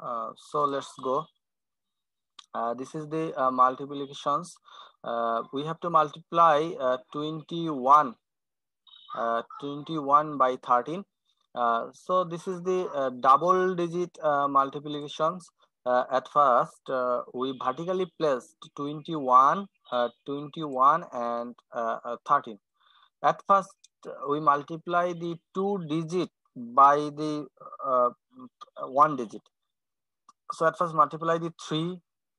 So let's go. This is the multiplications. We have to multiply 21 by 13. So this is the double digit multiplications. At first we vertically placed 21 and 13. At first we multiply the 2 digit by the uh, 1 digit. So at first multiply the 3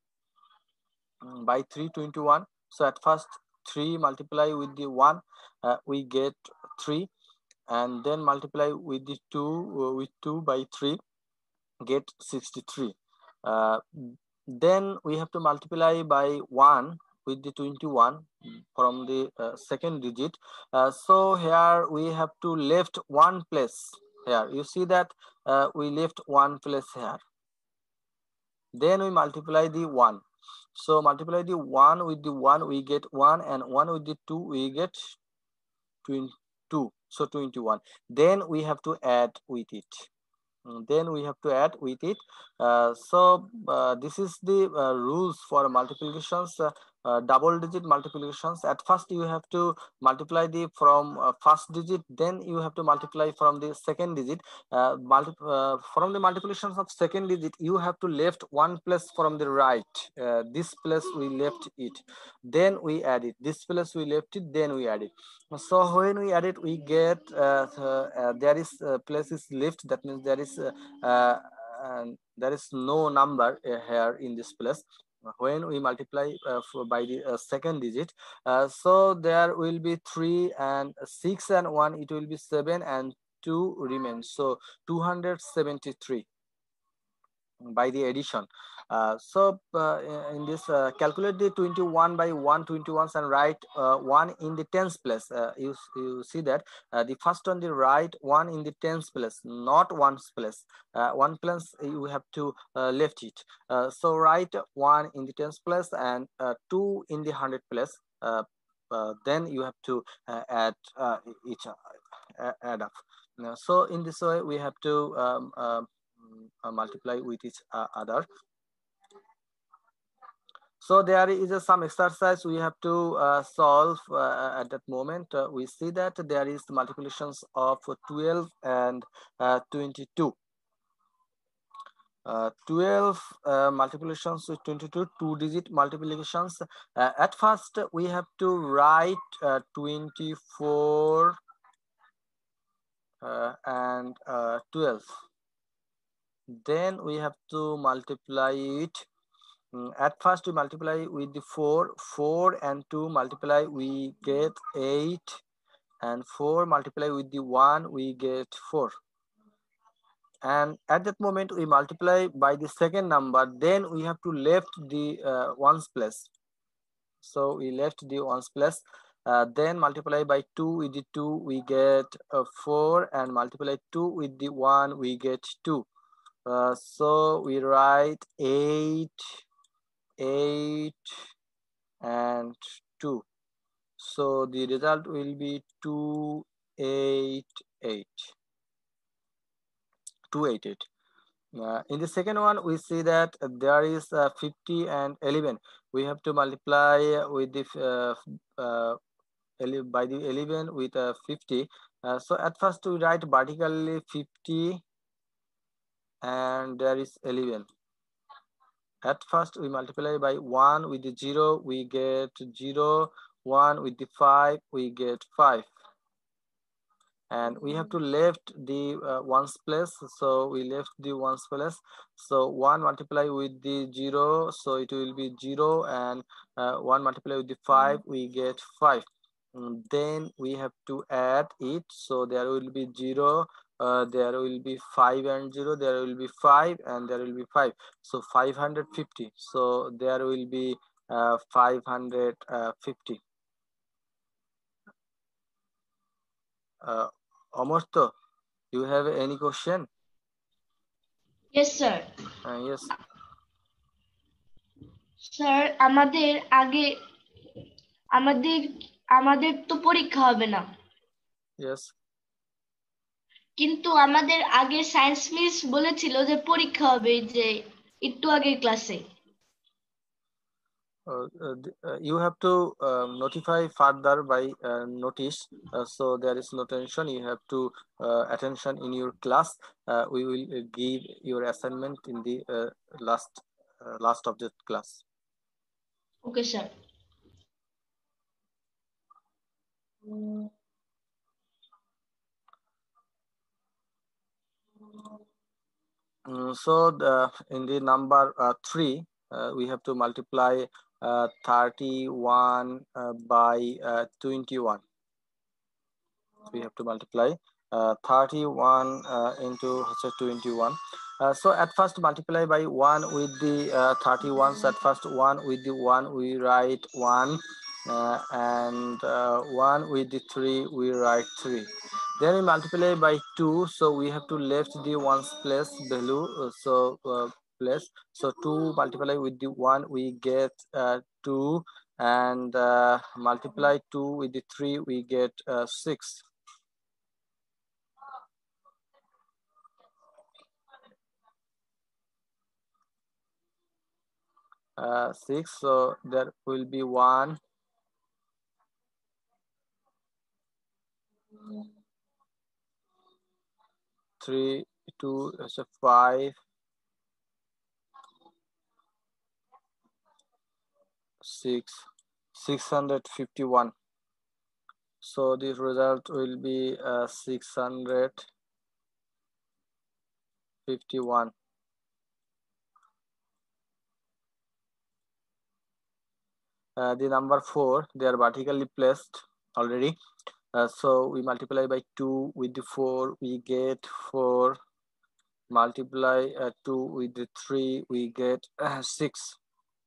by 321. So at first 3 multiply with the 1, we get 3, and then multiply with the 2 with 2 by 3, get 63. Then we have to multiply by 1 with the 21 from the second digit. So here we have to left one place. Here you see that we left one place here. Then we multiply the 1. So multiply the 1 with the 1, we get 1, and 1 with the 2, we get 22. So 21. Then we have to add with it. Then we have to add with it. So this is the rules for multiplications, double digit multiplications. At first you have to multiply the from first digit, then you have to multiply from the second digit. From the multiplications of second digit, you have to left one place from the right. This place we left it, then we add it. This place we left it, then we add it. So when we add it, we get there is place is left. That means there is no number here in this place. When we multiply by the second digit, so there will be 3 and 6 and 1. It will be 7 and 2 remains. So 273 by the addition. So in this calculate the 21 by 121s and write 1 in the tens place. You see that the first on the right, 1 in the tens place, not ones place. 1 place you have to left it. So write 1 in the tens place and 2 in the 100 place. Then you have to add each add up. So in this way we have to multiply with each other. So there is some exercise we have to solve at that moment. We see that there is multiplications of 12 and 22. 12 multiplications with 22, 2-digit multiplications. At first we have to write 24 and 12. Then we have to multiply it. At first we multiply with the 4 and 2 multiply, we get 8, and 4 multiply with the 1, we get 4. And at that moment we multiply by the second number, then we have to left the ones place. So we left the ones place. Then multiply by 2 with the 2, we get 4, and multiply 2 with the 1, we get 2. So we write 8 and 2. So the result will be 288. In the second one, we see that there is 50 and 11. We have to multiply with the by the 11 with 50. So at first we write vertically 50, and there is 11. At first we multiply by 1 with the 0, we get 0. 1 with the 5, we get 5. And we have to left the ones place, so we left the ones place. So 1 multiply with the 0, so it will be 0, and 1 multiply with the 5, we get 5. Then we have to add it, so there will be 0, there will be 5 and 0, there will be 5, and there will be 5. So 550. So there will be 550. Amartya, do you have any question? Yes, sir. Yes. Sir, আমাদের তো পরীক্ষা হবে না। Yes. কিন্তু আমাদের আগে science miss বলেছিল যে পরীক্ষা হবে যে একটু আগের ক্লাসে। You have to notify further by notice, so there is no tension. You have to attention in your class. We will give your assignment in the last of the class. Okay sir. In the number 3, we have to multiply 31 by 21. We have to multiply 31 into 21. So at first multiply by 1 with the 31. So at first 1 with the 1 we write 1, and 1 with the 3 we write 3. Then we multiply by 2, so we have to left the ones place value, place. So 2 multiply with the 1 we get 2, and multiply 2 with the 3 we get 6. 6, so there will be 1, 3, 2, so 5, 6, 651. So the result will be 651. The number 4, they are vertically placed already. So we multiply by 2 with the 4, we get 4. Multiply 2 with the 3, we get 6.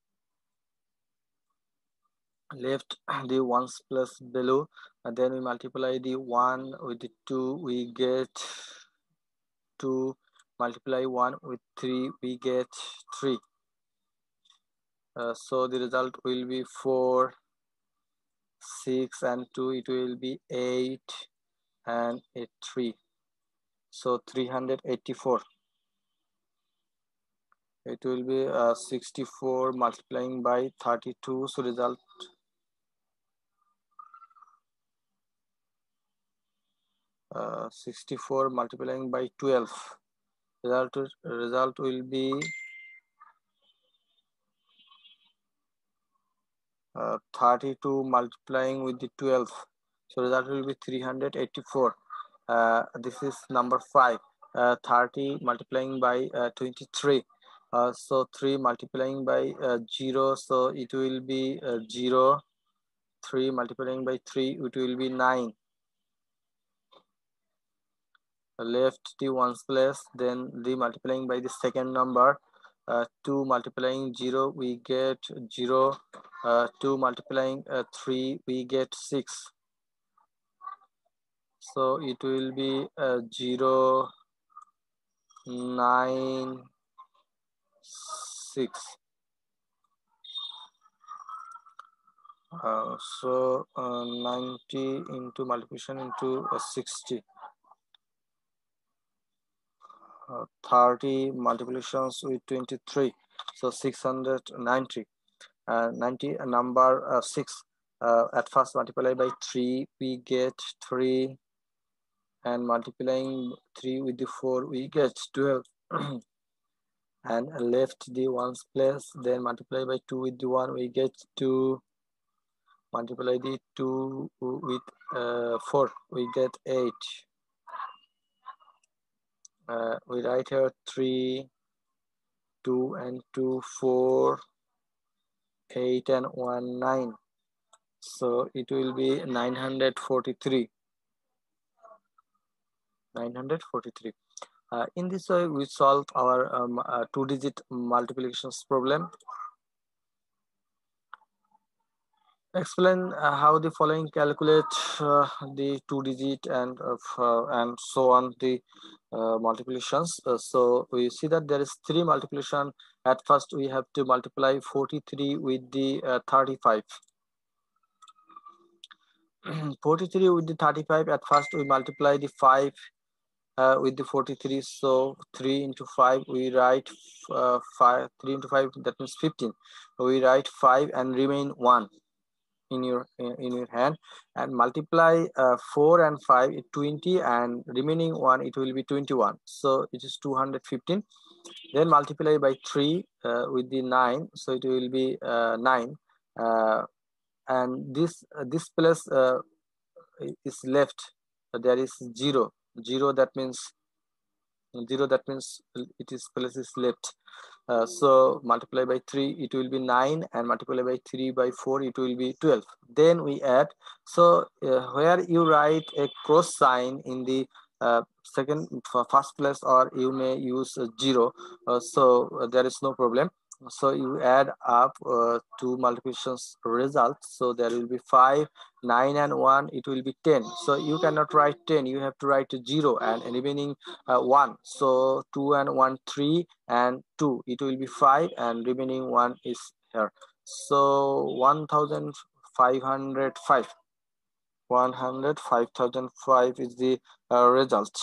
Left the ones plus below, and then we multiply the 1 with the 2, we get 2. Multiply 1 with 3, we get 3. So the result will be 4, 6 and 2, it will be 8, and 8, 3. So 384. It will be 64 multiplying by 32. So result 64 multiplying by 12. Result will be 32 multiplying with the 12. So result will be 384. This is number 5. 30 multiplying by 23. So 3 multiplying by 0. So it will be 0. 3 multiplying by 3, it will be 9. Left the ones place, then the multiplying by the second number. 2 multiplying 0, we get 0. 2 multiplying 3, we get 6. So it will be 0, 9, 6. So 90 into multiplication into 60. 30 multiplications with 23, so 690. 90 number 6. At first multiply by 3, we get 3, and multiplying 3 with the 4, we get 12. And left the ones place, then multiply by 2 with the 1, we get 2. Multiply the 2 with 4, we get 8. We write here 3, 2 and 2, 4, 8 and 1, 9. So it will be 943. 943. In this way, we solve our 2-digit multiplications problem. Explain how the following calculate the 2-digit and so on the multiplications. So we see that there is 3 multiplication. At first, we have to multiply 43 with the 35. 43 with the 35. At first, we multiply the 5 with the 43. So 3 into 5 we write 3 into 5, that means 15. We write 5 and remain 1 in your hand, and multiply 4 and 5 20, and remaining 1 it will be 21, so it is 215. Then multiply by 3 with the 9, so it will be 9, and this plus is left. There is 0, 0, that means 0, that means it is plus is left. So multiply by 3 it will be 9, and multiply by 3 by 4 it will be 12. Then we add. So where you write a cross sign in the first place, or you may use 0, so there is no problem. So you add up two multiplications results, so there will be 5, 9 and 1, it will be 10. So you cannot write 10, you have to write 0 and remaining 1. So 2 and 1 3, and 2 it will be 5, and remaining 1 is here. So 1505, 105,005 is the result.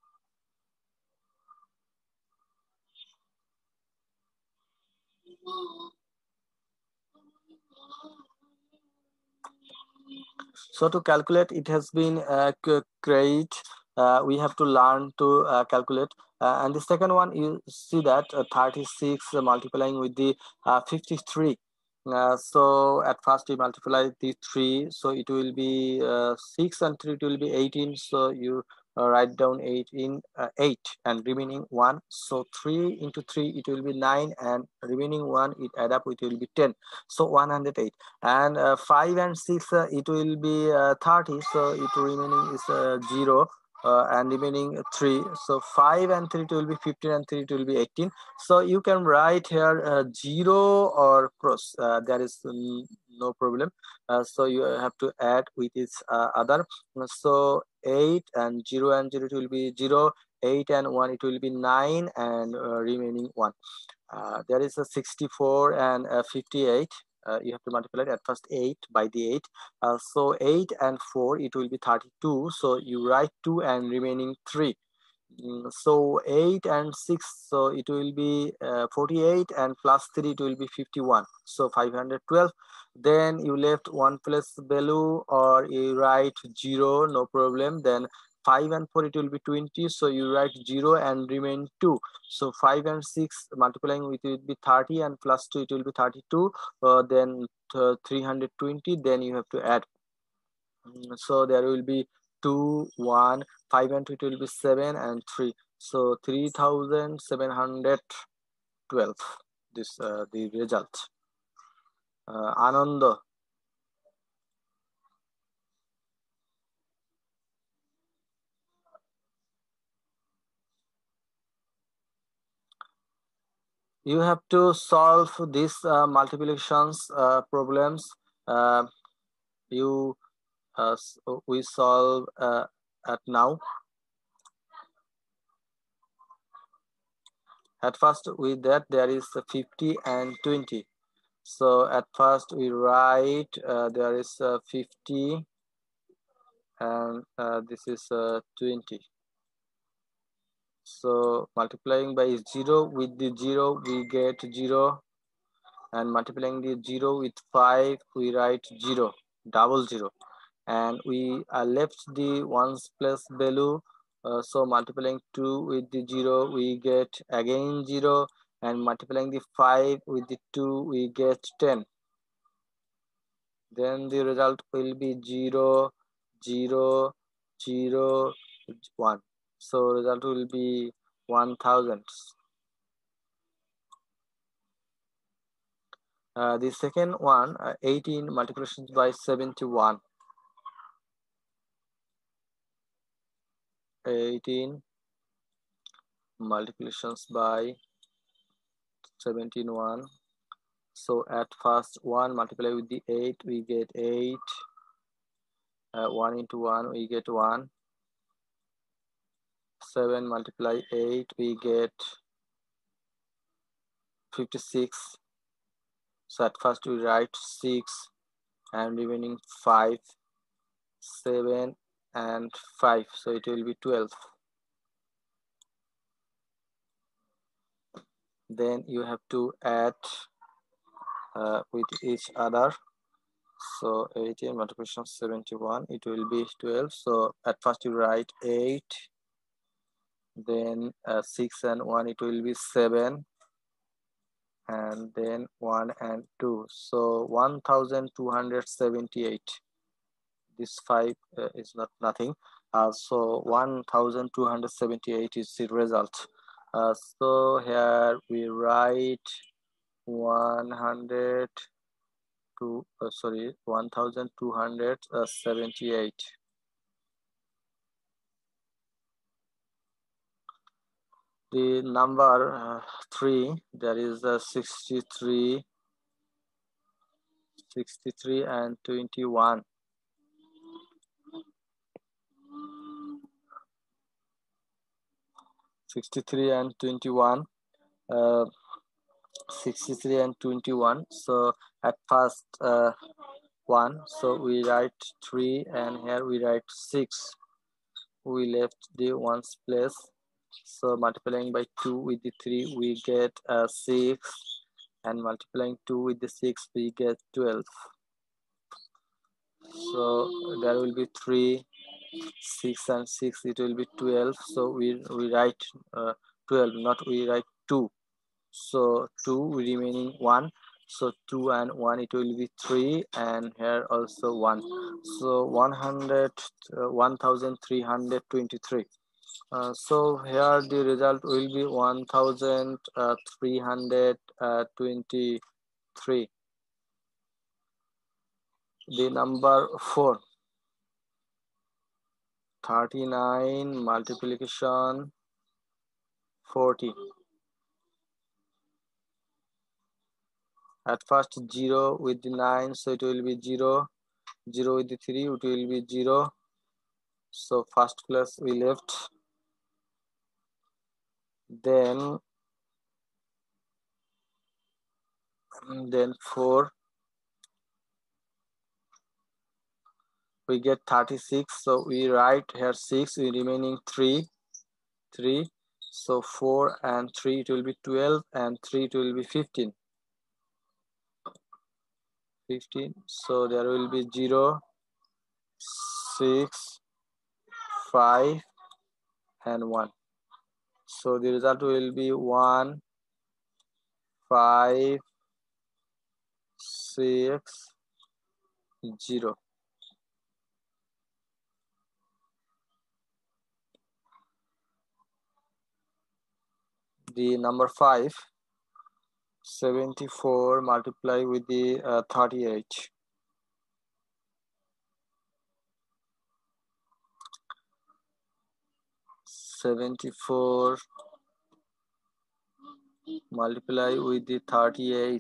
So to calculate, it has been great. We have to learn to calculate. And the second one, you see that 36 multiplying with the 53. So at first we multiply the 3, so it will be 6, and 3 it will be 18. So you write down 8 and remaining 1. So 3 into 3 it will be 9, and remaining 1 it add up, it will be 10. So 108. And 5 and 6 it will be 30, so it remaining is 0, and remaining 3. So 5 and 3 it will be 15, and 3 it will be 18. So you can write here 0 or cross, there is no problem. So you have to add with its other. So 8 and 0 and 0 it will be 0, 8 and 1 it will be 9, and remaining 1. There is a 64 and 58. You have to multiply it at first 8 by the 8. So 8 and 4 it will be 32. So you write 2 and remaining 3. So 8 and 6, so it will be 48, and plus 3 it will be 51. So 512. Then you left 1 plus value, or you write 0, no problem. Then 5 and 4 it will be 20, so you write 0 and remain 2. So 5 and 6 multiplying with it will be 30, and plus 2 it will be 32. Then 320, then you have to add. So there will be 2, 1, 5 and 2 it will be 7, and 3. So 3712, this the result. Ananda. You have to solve these multiplications problems. You we solve at now. At first with that there is 50 and 20. So at first we write there is 50, and this is 20. So multiplying by 0 with the 0 we get 0, and multiplying the 0 with 5 we write 0, double 0, and we left the ones place value. So multiplying 2 with the 0 we get again 0, and multiplying the 5 with the 2 we get 10. Then the result will be 0, 0, 0, 1. So result will be 1000. The second one, 18 multiplications by 71. 18 multiplications by 71. So at first 1 multiply with the 8 we get 8. 1 into 1 we get 1. 7 multiply 8 we get 56. So at first we write 6, and remaining 5, 7 and 5, so it will be 12. then you have to add with each other. So 18 multiplication 71, it will be 12. So at first you write 8, then 6 and 1, it will be 7, and then 1 and 2. So 1278. This 5 is not nothing. So 1278 is the result. So here we write 1278. The number 3, there is 63 and 21. 63 and 21. 63 and 21. So at first 1, so we write 3, and here we write 6. We left the ones place, so multiplying by 2 with the 3 we get 6, and multiplying 2 with the 6 we get 12. So there will be 3, 6 and 6, it will be 12. So we write 12, not we write 2. So 2 remaining 1, so 2 and 1, it will be 3, and here also 1. So 1323. So here the result will be 1323. The number 4, 39 multiplication 40. At first 0 with the 9, so it will be 0. 0 with the 3, it will be 0. So first place we left. Then 4, we get 36. So we write here 6, we remaining 3. So 4 and 3, it will be 12, and 3, it will be 15. So there will be 0, 6, 5 and 1. So the result will be 1, 5, 6, 0. The number 5, 74 multiply with the 38. 74 multiply with the 38.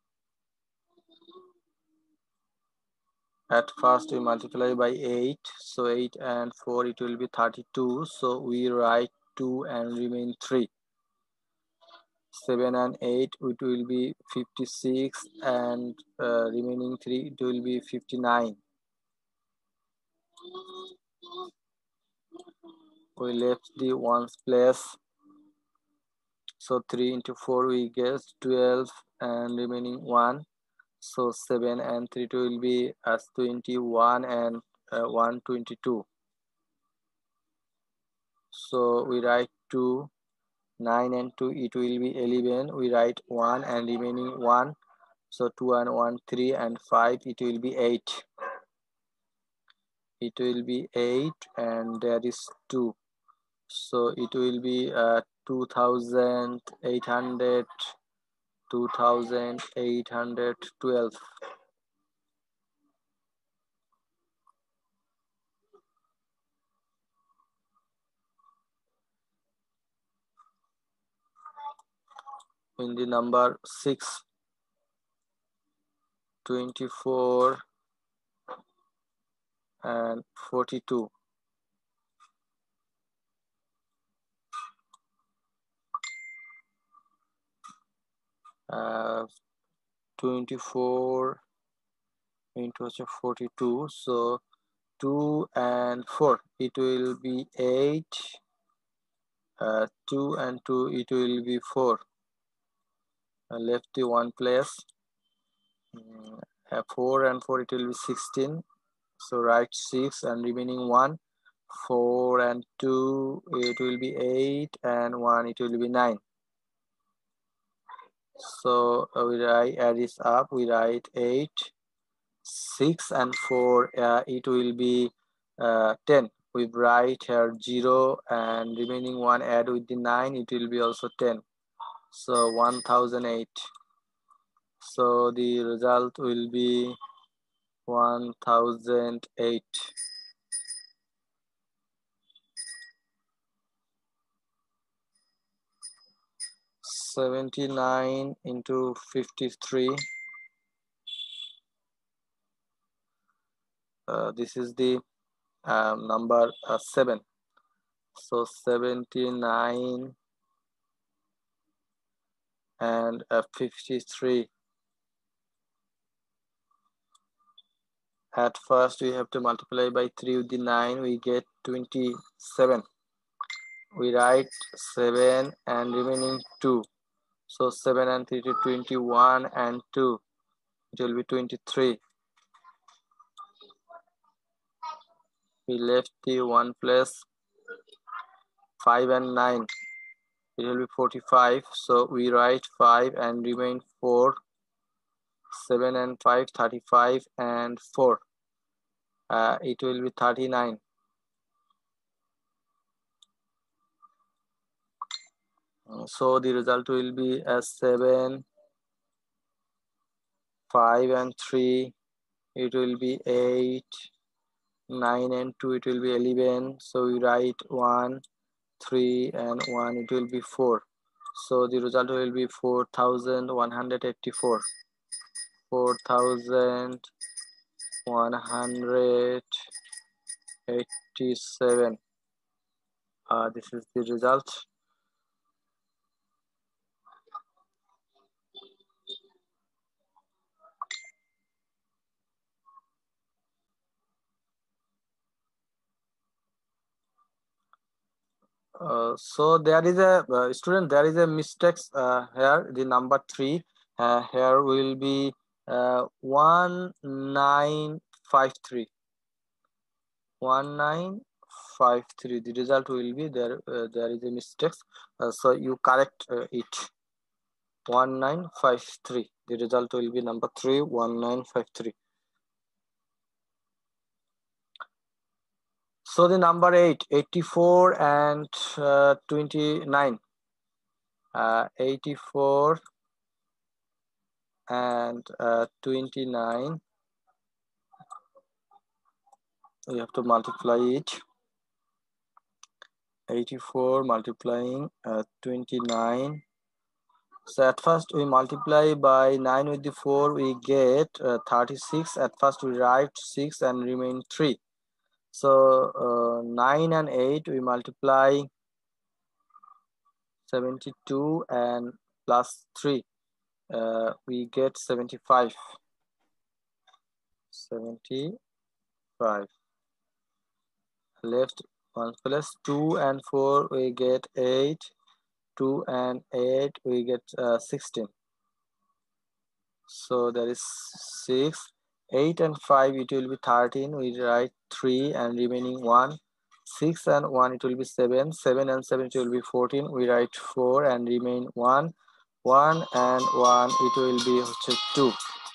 At first we multiply by 8, so 8 and 4, it will be 32. So we write 2 and remain 3. 7 and 8, it will be 56, and remaining 3, it will be 59. We left the ones place, so 3 into 4 we get 12, and remaining 1. So 7 and 3 will be as 21, and 1 22. So we write 2, 9 and 2, it will be 11. We write 1 and remaining 1. So 2 and 1 3, and 5, it will be 8. It will be 8, and there is 2. So it will be 2800, 2812. In the number 6, 24 and 42. 24 into 42, so 2 and 4, it will be 8. 2 and 2, it will be 4. left the one place. 4 and 4, it will be 16. So write 6 and remaining 1. 4 and 2, it will be 8, and 1, it will be 9. So we write, add this up, we write 8, 6 and 4, it will be 10. We write here 0 and remaining 1, add with the 9, it will be also 10. So 1008. So the result will be 1008. 79 into 53. This is the number 7. So 79 and 53. At first we have to multiply by 3 with the 9, we get 27. We write 7 and remaining 2. So 7 and 3 to 21 and 2. It will be 23. We left the one place. 5 and 9. It will be 45. So we write 5 and remain 4. 7 and 5, 35 and 4. It will be 39. So the result will be 7, 5 and 3. It will be 8. 9 and 2, it will be 11. So we write 1, 3 and 1, it will be 4. So the result will be 4184. 4187. This is the result. So there is a student, there is a mistake here. The number 3 here will be 1953. 1953. The result will be there. There is a mistake. So you correct it. 1953. The result will be number 3. 1953. So the number 8, 84 and 29. 84 and 29. We have to multiply it. 84 multiplying 29. So at first we multiply by 9 with the 4, we get 36. At first we write 6 and remain 3. So 9 and 8 we multiply 72 and plus 3. We get 75. 75. Left 1 plus 2 and 4 we get 8. 2 and 8 we get 16. So there is 6. 8 and 5 it will be 13. We write 3 and remaining 1. 6 and 1 it will be 7. 7 and 7 it will be 14. We write 4 and remain 1. 1 and 1 it will be 2.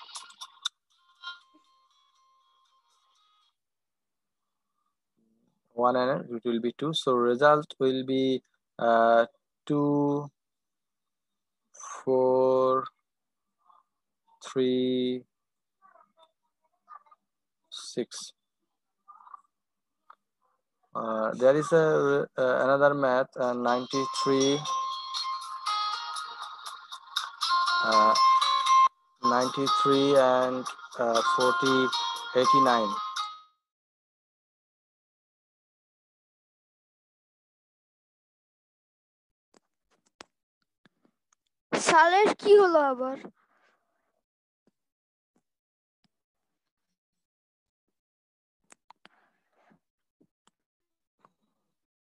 1 and it will be 2. So result will be 2, 4, 3, 6. There is another math, 93, 93 and 40, 89. সালের কি হলো আবার?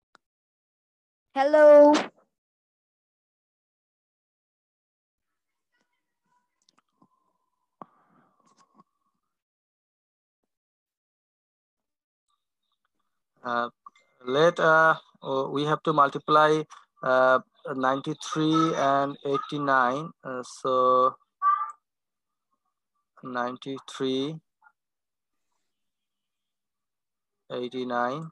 Hello We have to multiply 93 and 89. So 93, 89,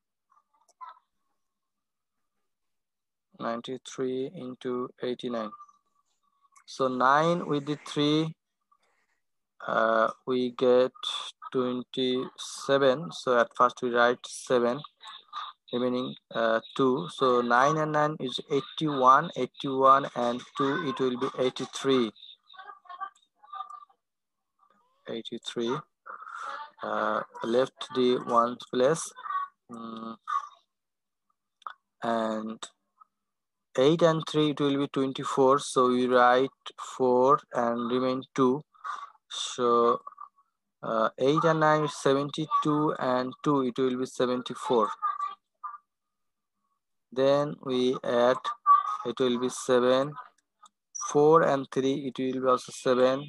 93 into 89. So 9 with the 3, we get 27. So at first we write 7, remaining 2. So 9 and 9 is 81, 81 and 2, it will be 83. 83. Left the ones place. And 8 and 3, it will be 24. So we write 4 and remain 2. So 8 and 9 is 72 and 2, it will be 74. Then we add, it will be 7. 4 and 3, it will be also 7.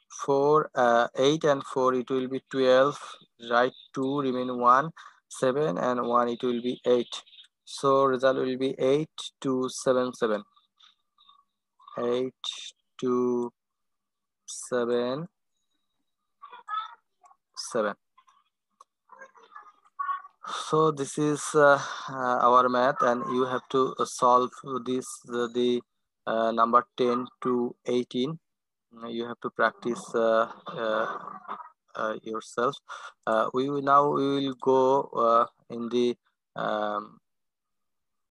8 and 4, it will be 12. Write 2, remain 1. 7 and 1, it will be 8. So result will be 8277. 8277. So this is our math, and you have to solve this the number 10 to 18. You have to practice yourself. We will go in the